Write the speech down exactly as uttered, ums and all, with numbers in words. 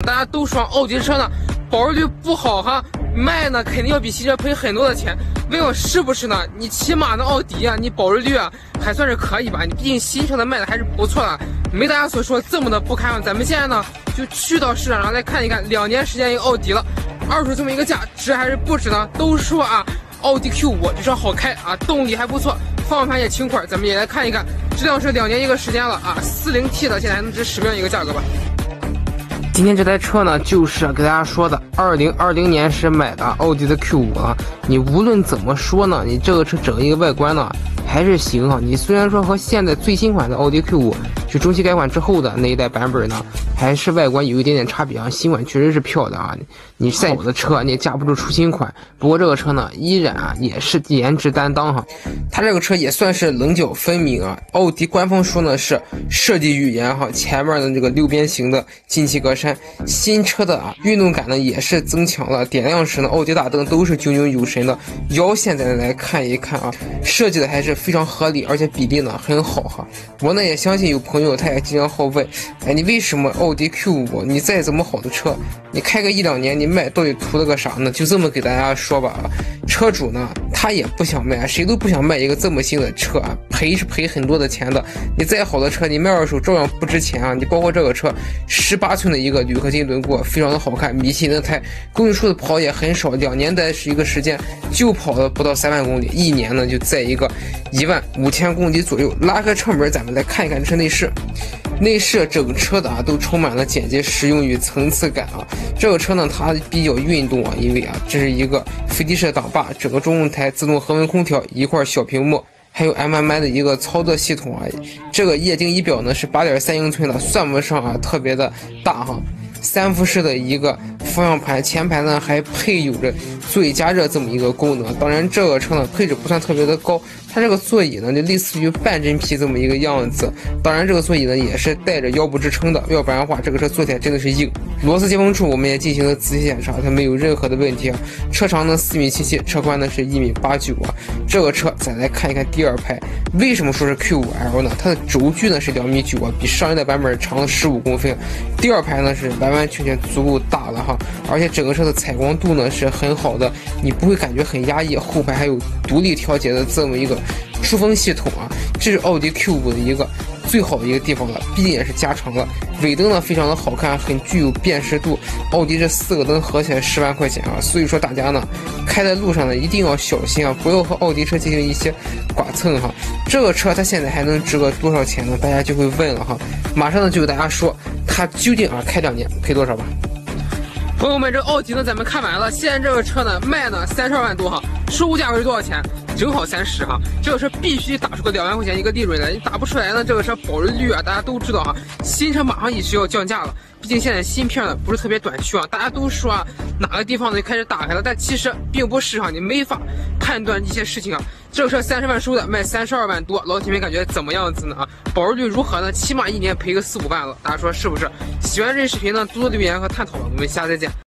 大家都说奥迪车呢保值率不好哈，卖呢肯定要比新车赔很多的钱。问我是不是呢？你起码呢奥迪啊，你保值率啊还算是可以吧？你毕竟新车的卖的还是不错的，没大家所说这么的不堪。咱们现在呢就去到市场上来看一看，两年时间一个奥迪了，二手这么一个价，值还是不值呢？都说啊，奥迪 Q 五 这车好开啊，动力还不错，方向盘也轻快，咱们也来看一看，质量是两年一个时间了啊， 四零 T 的现在还能值什么样一个价格吧？今天这台车呢，就是给大家说的，二零二零年时买的奥迪的 Q 五 啊。你无论怎么说呢，你这个车整一个外观呢还是行啊。你虽然说和现在最新款的奥迪 Q 五 就中期改款之后的那一代版本呢，还是外观有一点点差别啊。新款确实是漂亮啊，你再好的车你也架不住出新款。不过这个车呢，依然啊也是颜值担当哈。它这个车也算是棱角分明啊。奥迪官方说呢是设计语言哈，前面的这个六边形的进气格栅。新车的啊运动感呢也是增强了，点亮时呢奥迪大灯都是炯炯有神的。腰现在来看一看啊，设计的还是非常合理，而且比例呢很好哈。我呢也相信有朋友他也经常好问，哎，你为什么奥迪 Q 五 你再怎么好的车，你开个一两年你卖到底图了个啥呢？就这么给大家说吧啊，车主呢他也不想卖，谁都不想卖一个这么新的车啊，赔是赔很多的钱的。你再好的车你卖二手照样不值钱啊。你包括这个车十八寸的一个铝合金轮毂，非常的好看，米其林的胎，公里数的跑也很少，两年的是一个时间就跑了不到三万公里，一年呢就在一个一万五千公里左右。拉开车门咱们来看一看这是内饰，内饰整车的啊都充满了简洁实用与层次感啊。这个车呢它比较运动啊，因为啊这是一个飞地式挡把，整个中控台自动恒温空调，一块小屏幕，还有 M M I 的一个操作系统啊。这个液晶仪表呢是 八点三英寸的，算不上啊特别的大哈。三辐式的一个方向盘，前排呢还配有着座椅加热这么一个功能。当然这个车呢配置不算特别的高，它这个座椅呢就类似于半真皮这么一个样子。当然这个座椅呢也是带着腰部支撑的，要不然的话这个车坐起来真的是硬。螺丝接缝处我们也进行了仔细检查，它没有任何的问题啊。车长呢四米七七，车宽呢是一米八九啊。这个车再来看一看第二排，为什么说是 Q 五 L 呢？它的轴距呢是两米九啊，比上一代版本长了十五公分。第二排呢是完完全全足够大了哈，而且整个车的采光度呢是很好的，你不会感觉很压抑。后排还有独立调节的这么一个出风系统啊，这是奥迪 Q 五 的一个最好的一个地方了，毕竟也是加长了。尾灯呢非常的好看，很具有辨识度。奥迪这四个灯合起来十万块钱啊，所以说大家呢开在路上呢一定要小心啊，不要和奥迪车进行一些剐蹭哈。这个车它现在还能值个多少钱呢？大家就会问了哈。马上呢就给大家说它究竟啊开两年赔多少吧。朋友们，这个奥迪呢咱们看完了，现在这个车呢卖呢三十二万多哈，售后价格是多少钱？正好三十哈，这个车必须打出个两万块钱一个利润来，你打不出来呢，这个车保值率啊，大家都知道哈，新车马上也是要降价了，毕竟现在芯片呢不是特别短缺啊，大家都说啊哪个地方呢就开始打开了，但其实并不是哈，你没法判断一些事情啊。这个车三十万收的，卖三十二万多，老铁们感觉怎么样子呢？啊，保值率如何呢？起码一年赔个四五万了，大家说是不是？喜欢这视频呢，多多留言和探讨吧，我们下次再见。